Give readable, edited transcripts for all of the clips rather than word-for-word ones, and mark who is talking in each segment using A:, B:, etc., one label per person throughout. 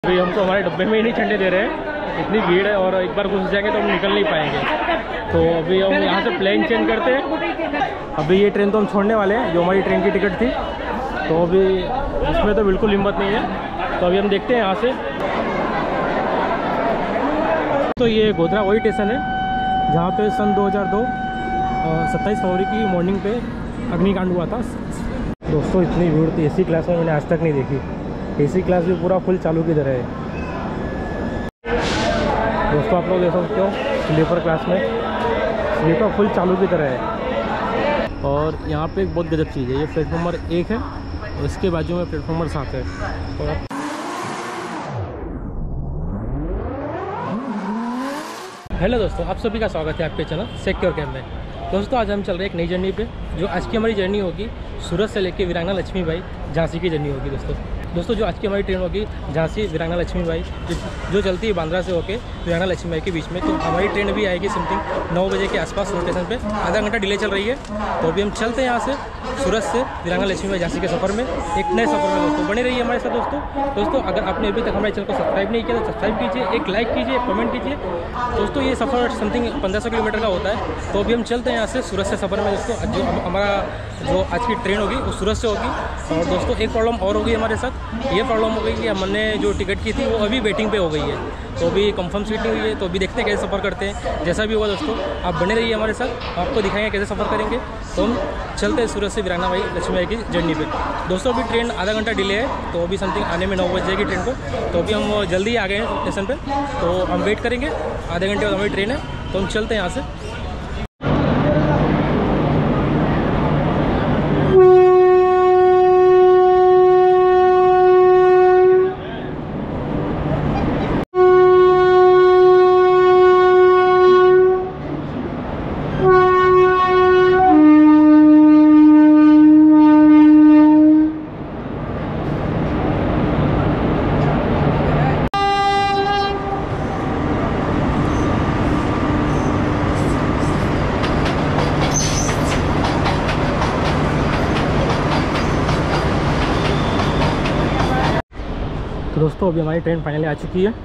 A: अभी हमको हमारे डब्बे में ही नहीं चढ़ने दे रहे हैं, इतनी भीड़ है और एक बार घुस जाएंगे तो हम निकल नहीं पाएंगे। तो अभी हम यहाँ से प्लेन चेंज करते हैं। अभी ये ट्रेन तो हम छोड़ने वाले हैं, जो हमारी ट्रेन की टिकट थी। तो अभी इसमें तो बिल्कुल हिम्मत नहीं है, तो अभी हम देखते हैं यहाँ से। तो ये गोधरा वही स्टेशन है जहाँ पे सन 2002 27 फरवरी की मॉर्निंग पे अग्निकांड हुआ था। दोस्तों इतनी भीड़ थी, एसी क्लास में मैंने आज तक नहीं देखी। एसी क्लास भी पूरा फुल चालू की तरह है। दोस्तों आप लोग देख सकते हो स्लीपर क्लास में स्लीपर फुल चालू की तरह है। और यहाँ पे एक बहुत गजब चीज़ है, ये प्लेटफॉर्म नंबर 1 है और इसके बाजू में प्लेटफॉर्म नंबर 7 है। और हेलो दोस्तों, आप सभी का स्वागत है आपके चैनल सिक्योर कैम्प में। दोस्तों आज हम चल रहे हैं एक नई जर्नी पे। जो आज की हमारी जर्नी होगी सूरत से लेके वीरांगना लक्ष्मीबाई झांसी की जर्नी होगी। दोस्तों जो आज की हमारी ट्रेन होगी झांसी वीरांगना लक्ष्मीबाई जो चलती है बांद्रा से होके वीरांगना लक्ष्मीबाई के बीच में। तो हमारी ट्रेन भी आएगी समथिंग 9 बजे के आसपास स्टेशन पे। आधा घंटा डिले चल रही है। तो अभी हम चलते हैं यहाँ से सूरत से वीरांगना लक्ष्मीबाई झांसी के सफ़र में, एक नए सफ़र में। दोस्तों बने रहिए हमारे साथ। दोस्तों अगर आपने अभी तक हमारे चैनल को सब्सक्राइब नहीं किया तो सब्सक्राइब कीजिए, एक लाइक कीजिए, एक कमेंट कीजिए। दोस्तों ये सफ़र समथिंग 1500 किलोमीटर का होता है। तो अभी हम चलते हैं यहाँ से सूरत से सफ़र में। दोस्तों जो हमारा जो आज की ट्रेन होगी वो सूरत से होगी। और दोस्तों एक प्रॉब्लम और होगी हमारे साथ, ये प्रॉब्लम हो गई कि हमने जो टिकट की थी वो अभी वेटिंग पे हो गई है। तो अभी कंफर्म सीट नहीं हुई है। तो अभी देखते हैं कैसे सफ़र करते हैं। जैसा भी होगा दोस्तों आप बने रहिए हमारे साथ, आपको दिखाएंगे कैसे सफ़र करेंगे। तो हम चलते हैं सूरत से वीरांगना लक्ष्मीबाई की जर्नी पे। दोस्तों अभी ट्रेन आधा घंटा डिले है, तो अभी समथिंग आने में 9 बज जाएगी ट्रेन को। तो अभी हम जल्दी आ गए हैं स्टेशन पे, तो हम वेट करेंगे। आधे घंटे बाद हमारी ट्रेन है, तो हम चलते हैं यहाँ से। तो दोस्तों अभी हमारी ट्रेन फाइनली आ चुकी है।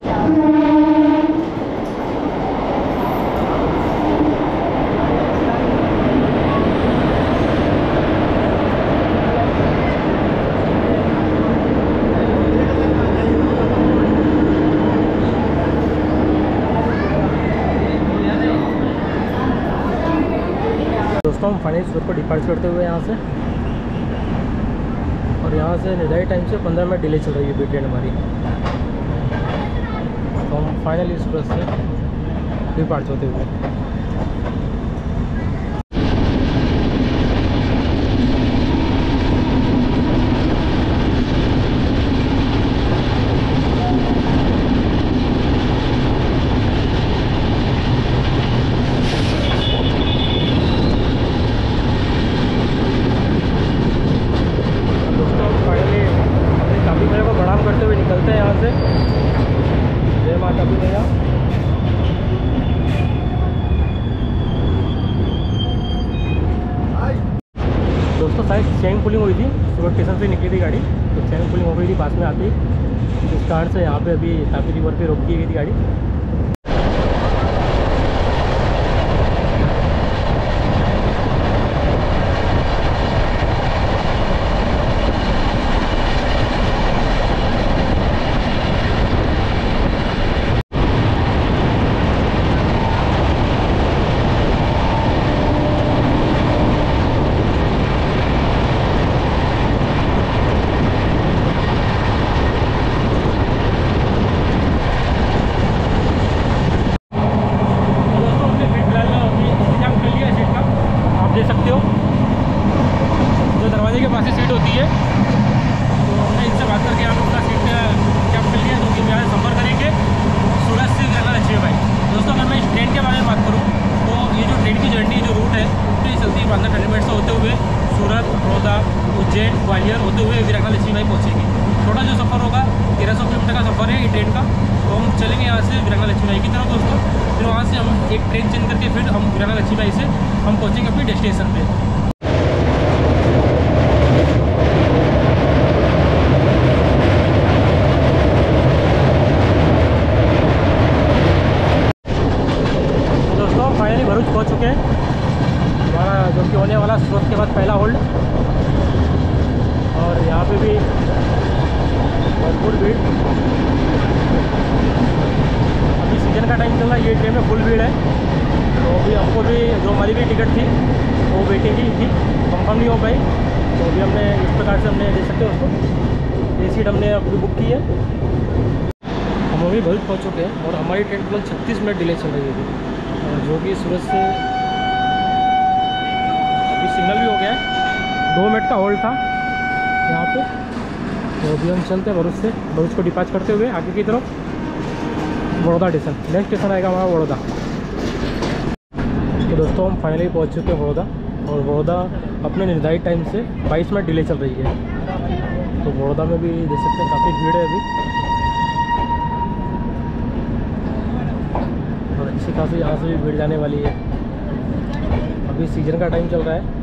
A: दोस्तों हम फाइनली सूरत को डिपार्ट करते हुए यहाँ से, और यहाँ से निर्धारित टाइम से 15 मिनट डिले चल रही है ट्रेन हमारी। तो हम फाइनली सूरत से डिपार्ट होते हुए। निकलते हैं यहाँ से। जय माता दी भैया। दोस्तों शायद चैन पुलिंग हुई थी, सूरत स्टेशन से निकली थी गाड़ी, तो चैन पुलिंग हो गई थी पास में आती। इस कारण से यहाँ पे अभी तापी रिवर पे रोक दी गई थी गाड़ी। देख सकते हो जो दरवाजे के पास ही सीट होती है। तो हमने इनसे बात करके यहाँ पे अपना सीट कैब कर लिया, क्योंकि यहाँ सफ़र करेंगे सूरत से वीरांगना लक्ष्मीबाई। दोस्तों अगर मैं इस ट्रेन के बारे में बात करूँ तो ये जो ट्रेन की जर्नी जो रूट है ये चलती है बांद्रा टर्मिनल से होते हुए सूरत, बड़ौदा, उज्जैन, ग्वालियर होते हुए वीरांगना लक्ष्मीबाई पहुँचेगी। थोड़ा जो सफ़र होगा 1300 किलोमीटर का सफ़र है ये ट्रेन का। तो हम चलेंगे यहाँ से वीरांगना लक्ष्मीबाई की तरफ दोस्तों। फिर वहाँ से हम एक ट्रेन चेंज करके फिर हम वीरांगना लक्ष्मीबाई से हम पहुँचेंगे अपनी डेस्टिनेशन पे। अभी ट्रेन में फुल भीड़ है। तो अभी हमको भी जो हमारी भी टिकट थी वो वेटिंग की थी, कंफर्म नहीं हो पाई। तो अभी हमने इस प्रकार से हमने देख सकते हैं उसको, ये सीट हमने अभी बुक की है। हम अभी बहुत पहुँच चुके हैं और हमारी ट्रेन केवल 36 मिनट डिले चल रही है अभी, जो कि सूरत से अभी सिग्नल भी हो गया है। 2 मिनट का होल्ड था यहाँ पे। तो अभी हम चलते हैं भरूच को डिपार्च करते हुए आगे की तरफ बड़ौदा स्टेशन। नेक्स्ट स्टेशन आएगा हमारा बड़ौदा। तो दोस्तों हम फाइनली पहुँच चुके हैं बड़ौदा, और बड़ौदा अपने निर्धारित टाइम से 22 मिनट डिले चल रही है। तो बड़ौदा में भी देख सकते हैं काफ़ी भीड़ है अभी, और अच्छी खासी यहाँ से भी भीड़ जाने वाली है। अभी सीजन का टाइम चल रहा है।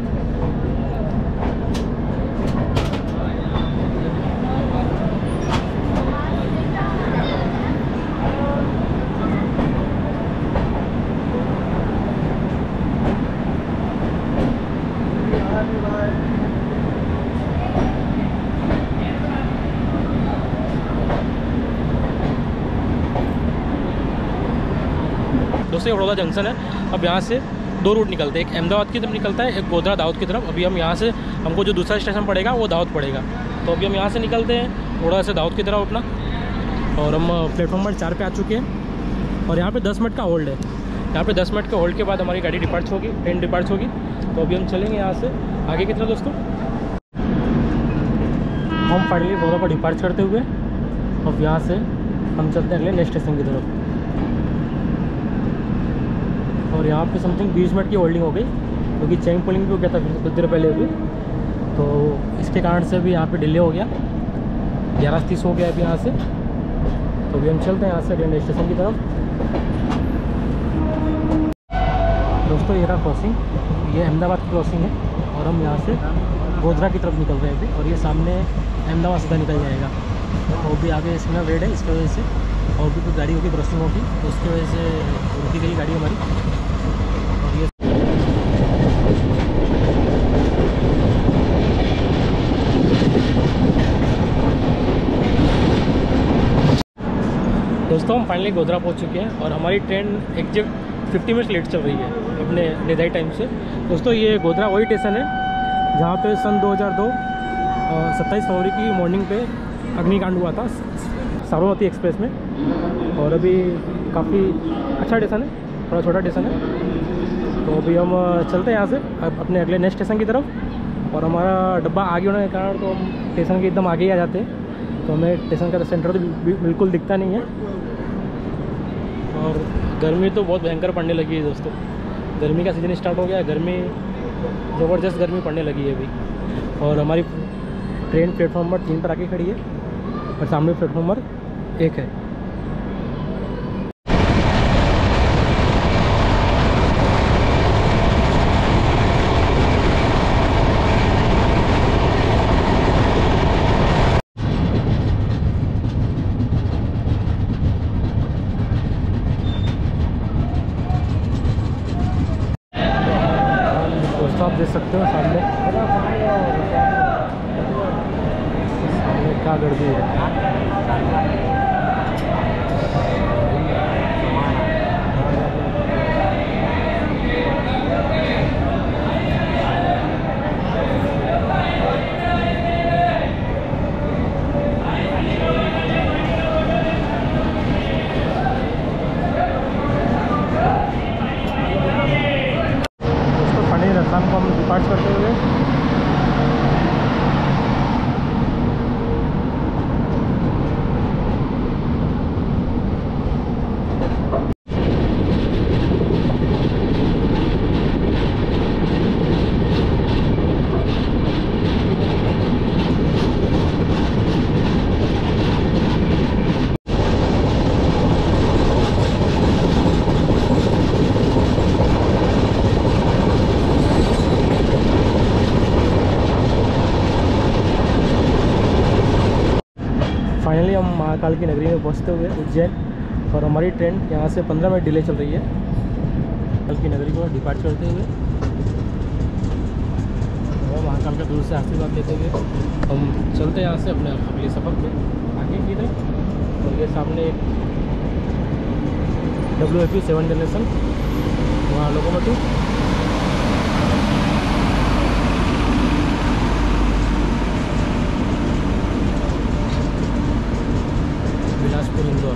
A: दोस्तों ये बड़ौदा जंक्शन है। अब यहाँ से 2 रूट निकलते हैं, एक अहमदाबाद की तरफ निकलता है, एक गोधरा दाऊद की तरफ। अभी हम यहाँ से, हमको जो दूसरा स्टेशन पड़ेगा वो दाऊद पड़ेगा। तो अभी हम यहाँ से निकलते हैं बड़ौदा से दाऊद की तरफ अपना, और हम प्लेटफॉर्म नंबर 4 पे आ चुके हैं। और यहाँ पे 10 मिनट का होल्ड है। यहाँ पे 10 मिनट के होल्ड के बाद हमारी गाड़ी डिपार्च होगी, ट्रेन डिपार्च होगी। तो अभी हम चलेंगे यहाँ से आगे की तरफ। दोस्तों हम फाइनली बड़ौदा को डिपार्च करते हुए अब यहाँ से हम चलते हैं अगले नेक्स्ट स्टेशन की तरफ। और यहाँ पे समथिंग 20 मिनट की होल्डिंग हो गई, क्योंकि चेक पोलिंग भी हो गया था कुछ देर पहले अभी। तो इसके कारण से भी यहाँ पे डिले हो गया, 11:30 हो गया अभी यहाँ से। तो अभी हम चलते हैं यहाँ से अगले स्टेशन की तरफ। दोस्तों ये रहा क्रॉसिंग, ये अहमदाबाद की क्रॉसिंग है, और हम यहाँ से गोधरा की तरफ निकल रहे हैं अभी। और ये सामने अहमदाबाद सीधा निकल जाएगा। तो भी आगे सिग्नल रेड है, इसकी वजह से और भी कुछ गाड़ियों की क्रॉसिंग होगी, तो उसकी वजह से रुकी गई गाड़ी हमारी। और ये दोस्तों हम फाइनली गोधरा पहुंच चुके हैं, और हमारी ट्रेन एग्जैक्ट 50 मिनट लेट चल रही है अपने निर्धारित टाइम से। दोस्तों ये गोधरा वही स्टेशन है जहाँ पे सन 2002 27 फरवरी की मॉर्निंग पे अग्निकांड हुआ था साबरमती एक्सप्रेस में। और अभी काफ़ी अच्छा स्टेशन है, थोड़ा छोटा स्टेशन है। तो अभी हम चलते हैं यहाँ से अब अपने अगले नेक्स्ट स्टेशन की तरफ। और हमारा डब्बा आगे होने के कारण तो हम स्टेशन के एकदम आगे ही आ जाते हैं, तो हमें स्टेशन का सेंटर तो बिल्कुल दिखता नहीं है। और गर्मी तो बहुत भयंकर पड़ने लगी है दोस्तों, गर्मी का सीज़न स्टार्ट हो गया है। गर्मी ज़बरदस्त गर्मी पड़ने लगी है अभी। और हमारी ट्रेन प्लेटफॉर्म नंबर 3 पर आके खड़ी है, और सामने प्लेटफॉर्म नंबर 1 है। दोस्तों आप देख सकते हो सामने क्या गर्दी है। को हम डिपार्ट करते हुए फाइनली हम महाकाल की नगरी में पहुंचते हुए उज्जैन, और हमारी ट्रेन यहाँ से 15 मिनट डिले चल रही है महाकाल की नगरी को डिपार्ट करते हुए। और महाकाल का दूर से आशीर्वाद देते हुए हम चलते हैं यहाँ से अपने अगले सफ़र में आगे की तरफ। और ये सामने WFE 7 जनरेशन, वहाँ लोकोमोटिव। बिलासपुर इंदौर।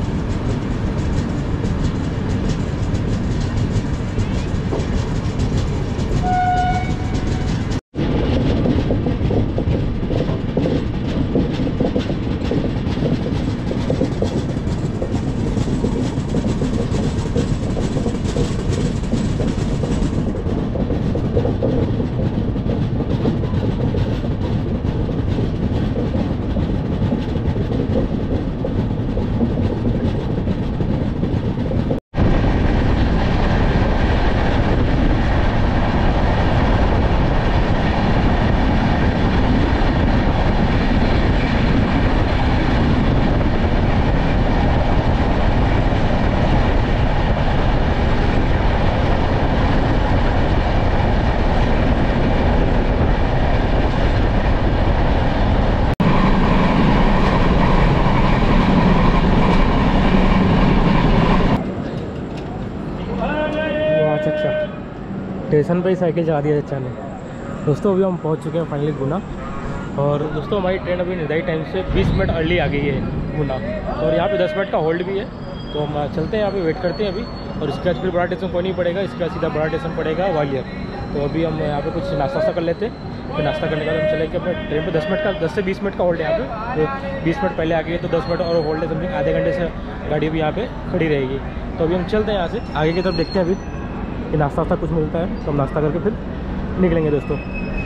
A: स्टेशन पे ही साइकिल चला दिया चाचा ने। दोस्तों अभी हम पहुंच चुके हैं फाइनली गुना। और दोस्तों हमारी ट्रेन अभी निर्धारित टाइम से 20 मिनट अर्ली आ गई है गुना। और यहाँ पे 10 मिनट का होल्ड भी है, तो हम चलते हैं, यहाँ पे वेट करते हैं अभी। और इसके बाद फिर बड़ा स्टेशन कोई नहीं पड़ेगा, इसके बाद सीधा बड़ा स्टेशन पड़ेगा ग्वालियर। तो अभी हम यहाँ पे कुछ नाश्ता कर लेते हैं, फिर नाश्ता करने के बाद हम चलेंगे अपने ट्रेन पर। 10 से 20 मिनट का होल्ड है यहाँ पे, तो 20 मिनट पहले आ गई है तो 10 मिनट और होल्ड है, समथिंग आधे घंटे से गाड़ी भी यहाँ पे खड़ी रहेगी। तो अभी हम चलते हैं यहाँ से आगे की तरफ, देखते हैं अभी कि नाश्ता वास्ता कुछ मिलता है तो हम नाश्ता करके फिर निकलेंगे। दोस्तों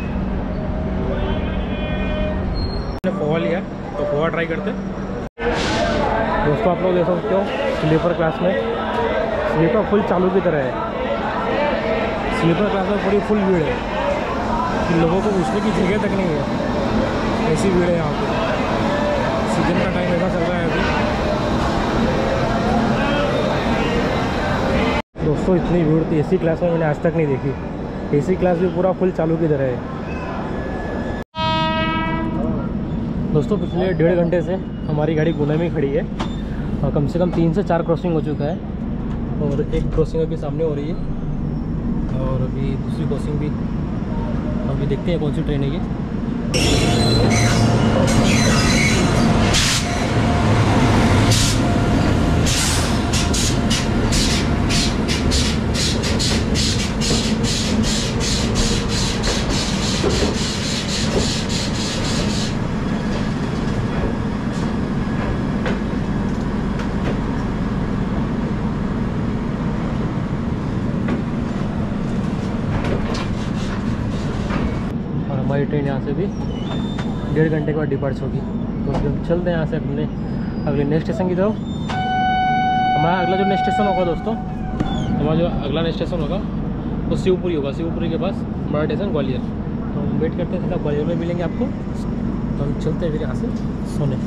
A: मैंने पोहा लिया तो पोहा ट्राई करते हैं। दोस्तों आप लोग देख सकते हो स्लीपर क्लास में स्लीपर फुल चालू की तरह है। स्लीपर क्लास में पूरी फुल भीड़ है कि लोगों को घुसने की जगह तक नहीं है, ऐसी भीड़ है यहाँ पे। सीजन का टाइम ऐसा चल रहा है अभी। दोस्तों इतनी भीड़ तो एसी क्लास में मैंने आज तक नहीं देखी। एसी क्लास भी पूरा फुल चालू की तरह है। दोस्तों पिछले 1.5 घंटे से हमारी गाड़ी गुना में खड़ी है और कम से कम 3 से 4 क्रॉसिंग हो चुका है और एक क्रॉसिंग अभी सामने हो रही है और अभी दूसरी क्रॉसिंग भी। अभी देखते हैं कौन सी ट्रेन है ये। हमारी ट्रेन यहाँ से भी 1.5 घंटे के बाद डिपार्च होगी। तो अभी हम चलते हैं यहाँ से अपने अगले नेक्स्ट स्टेशन की तरफ। हमारा अगला जो नेक्स्ट स्टेशन होगा दोस्तों, हमारा जो अगला नेक्स्ट स्टेशन होगा वो शिवपुरी होगा। शिवपुरी के पास बड़ा स्टेशन ग्वालियर। तो हम वेट करते हैं, सीधा ग्वालियर में मिलेंगे आपको। तो हम चलते हैं फिर यहाँ से सोने।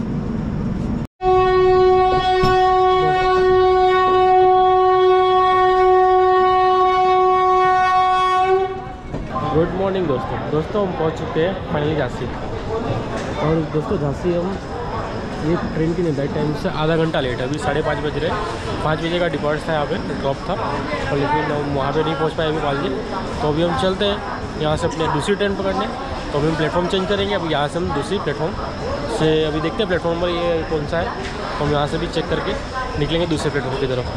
A: गुड मॉर्निंग दोस्तों हम पहुंच चुके हैं फाइनली झांसी। और दोस्तों झांसी हम ये ट्रेन की निर्धारित टाइम से आधा घंटा लेट है। अभी 5:30 बज रहे। 5 बजे का डिपार्ट था यहाँ पे, ड्रॉप था, और लेकिन हम वहाँ पे नहीं पहुँच पाए अभी 5 बजे। तो अभी हम चलते हैं यहाँ से अपने दूसरी ट्रेन पकड़ने। तो अभी हम प्लेटफॉर्म चेंज करेंगे। अभी यहाँ से हम दूसरी प्लेटफॉर्म से अभी देखते हैं प्लेटफॉर्म पर ये कौन सा है। तो हम यहाँ से भी चेक करके निकलेंगे दूसरे प्लेटफॉर्म की तरफ।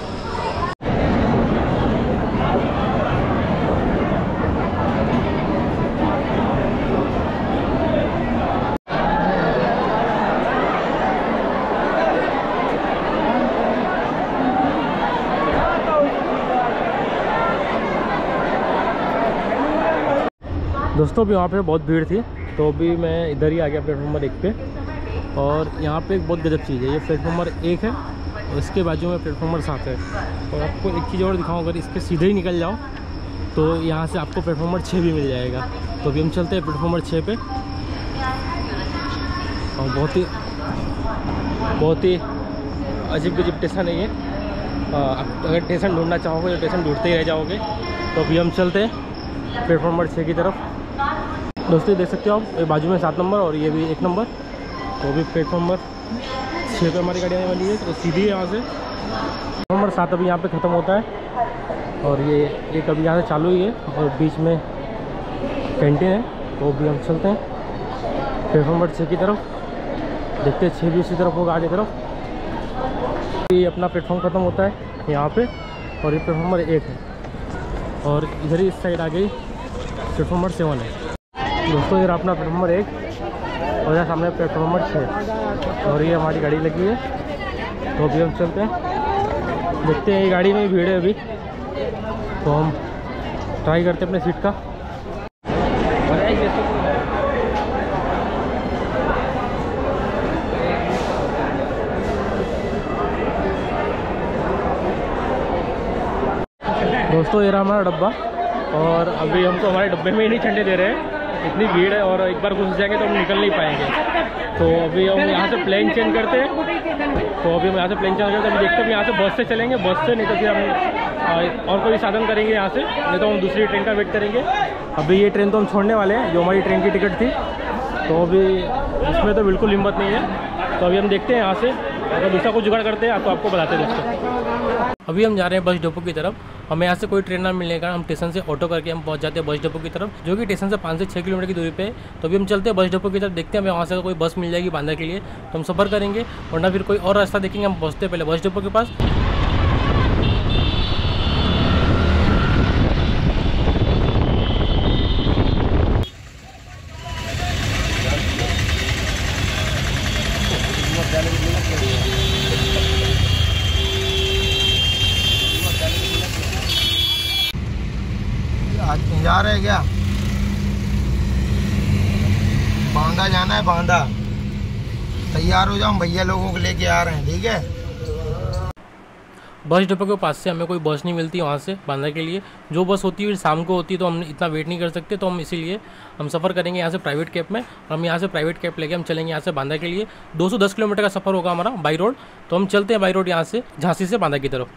A: दोस्तों अभी वहाँ पे बहुत भीड़ थी, तो अभी मैं इधर ही आ गया प्लेटफॉर्म नंबर 1 पे। और यहाँ पे एक बहुत गजब चीज़ है, ये प्लेटफॉर्म नंबर 1 है और इसके बाजू में प्लेटफॉर्म नंबर 7 है। और आपको एक चीज़ और दिखाऊँ, अगर इसके सीधे ही निकल जाओ तो यहाँ से आपको प्लेटफॉर्म नंबर 6 भी मिल जाएगा। तो अभी हम चलते हैं प्लेटफॉर्म नंबर 6 पे। और बहुत ही अजीब गजीब स्टेशन है ये। अगर स्टेशन ढूंढना चाहोगे तो स्टेशन ढूंढते ही रह जाओगे। तो अभी हम चलते हैं प्लेटफॉर्म नंबर 6 की तरफ। दोस्तों देख सकते हो आप, ये बाजू में 7 नंबर और ये भी 1 नंबर। तो अभी प्लेटफॉर्म नंबर 6 पे हमारी गाड़ी आने वाली है, तो सीधी है यहाँ से। नंबर 7 अभी यहाँ पे ख़त्म होता है और ये एक अभी यहाँ से चालू ही है और बीच में कैंटीन है, वो भी हम चलते हैं प्लेटफॉर्म नंबर 6 की तरफ। देखते हैं 6 भी उसी तरफ होगा आगे तरफ। ये अपना प्लेटफॉर्म ख़त्म होता है यहाँ पे और ये प्लेटफॉर्म नंबर 1 है और इधर ही इस साइड आ गई प्लेटफॉर्म नंबर 7 है। दोस्तों ये अपना प्लेटफॉर्म नंबर 1 और यहाँ सामने प्लेटफॉर्म नंबर 6 और ये हमारी गाड़ी लगी है, तो अभी हम चलते हैं। देखते हैं ये गाड़ी में भीड़ है अभी, तो हम ट्राई करते हैं अपने सीट का। दोस्तों ये रहा हमारा डब्बा और अभी हमको हमारे डब्बे में ही नहीं ठंडे दे रहे हैं, इतनी भीड़ है और एक बार घुस जाएंगे तो हम निकल नहीं पाएंगे। तो अभी हम यहाँ से प्लेन चेंज करते हैं, तो अभी हम यहाँ से प्लेन चेंज करते हैं। अभी देखते हैं यहाँ से बस से चलेंगे, बस से, नहीं तो फिर हम और कोई साधन करेंगे यहाँ से, नहीं तो हम दूसरी ट्रेन का वेट करेंगे। अभी ये ट्रेन तो हम छोड़ने वाले हैं, जो हमारी ट्रेन की टिकट थी, तो अभी इसमें तो बिल्कुल हिम्मत नहीं है। तो अभी हम देखते हैं यहाँ से, अगर दूसरा कुछ जुगाड़ करते हैं तो आपको बताते हैं दोस्तों। अभी हम जा रहे हैं बस डिपो की तरफ। हमें यहाँ से कोई ट्रेन ना मिलने का हम स्टेशन से ऑटो करके हम पहुँच जाते हैं बस डिपो की तरफ, जो कि स्टेशन से 5 से 6 किलोमीटर की दूरी पे है। तो अभी हम चलते हैं बस डिपो की तरफ, देखते हैं हमें वहाँ से कोई बस मिल जाएगी बांदा के लिए तो हम सफ़र करेंगे, वरना फिर कोई और रास्ता देखेंगे। हम पहुँचते हैं पहले बस डिपो के पास।
B: आज जा रहे क्या? बांदा जाना है, बांदा। तैयार हो जाओ, भैया लोगों को लेके आ रहे हैं, ठीक है।
A: बस डिपो के पास से हमें कोई बस नहीं मिलती वहाँ से बांदा के लिए। जो बस होती है शाम को होती है, तो हम इतना वेट नहीं कर सकते, तो हम इसीलिए हम सफ़र करेंगे यहाँ से प्राइवेट कैब में। और हम यहाँ से प्राइवेट कैब लेके हम चलेंगे यहाँ से बांदा के लिए। 210 किलोमीटर का सफ़र होगा हमारा बाई रोड। तो हम चलते हैं बाई रोड यहाँ से झांसी से बांदा की तरफ।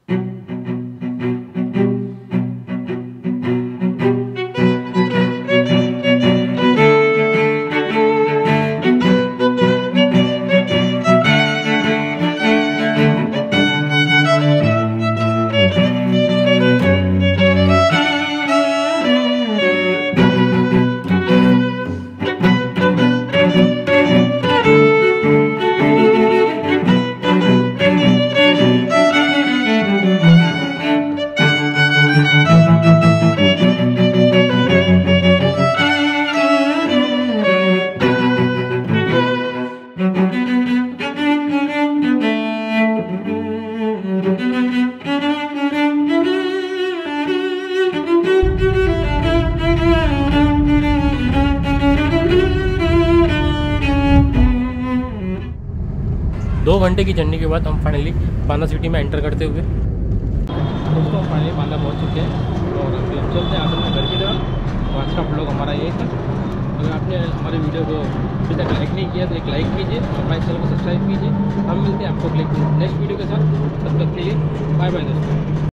A: दो घंटे की जर्नी के बाद हम फाइनली बांदा सिटी में एंटर करते हुए दोस्तों हम फाइनली बांदा पहुंच चुके हैं और अभी हम चलते हैं अपने घर की तरफ। तो आज का ब्लॉग हमारा ये था। अगर आपने हमारे वीडियो को अभी तक लाइक नहीं किया तो एक लाइक कीजिए और हमारे चैनल को सब्सक्राइब कीजिए। हम मिलते हैं आपको नेक्स्ट वीडियो के साथ, तब तक के लिए बाय बाय दोस्तों।